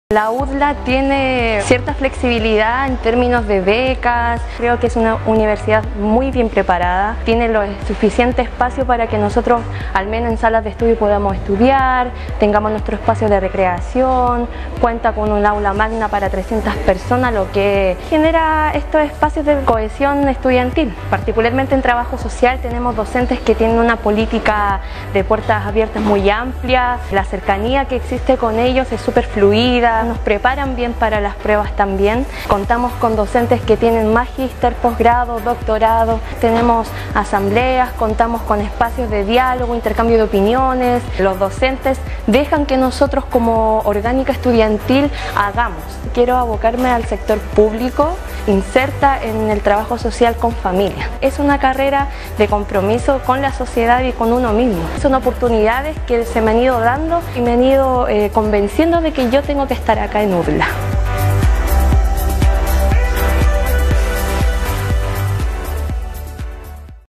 La UDLA tiene cierta flexibilidad en términos de becas, creo que es una universidad muy bien preparada, tiene lo suficiente espacio para que nosotros, al menos en salas de estudio, podamos estudiar, tengamos nuestro espacio de recreación, cuenta con un aula magna para 300 personas, lo que genera estos espacios de cohesión estudiantil. Particularmente en trabajo social tenemos docentes que tienen una política de puertas abiertas muy amplia, la cercanía que existe con ellos es súper fluida, nos preparan bien para las pruebas también. Contamos con docentes que tienen magíster, posgrado, doctorado, tenemos asambleas, contamos con espacios de diálogo, intercambio de opiniones. Los docentes dejan que nosotros como orgánica estudiantil hagamos. Quiero abocarme al sector público, inserta en el trabajo social con familia. Es una carrera de compromiso con la sociedad y con uno mismo. Son oportunidades que se me han ido dando y me han ido convenciendo de que yo tengo que estar acá en UDLA.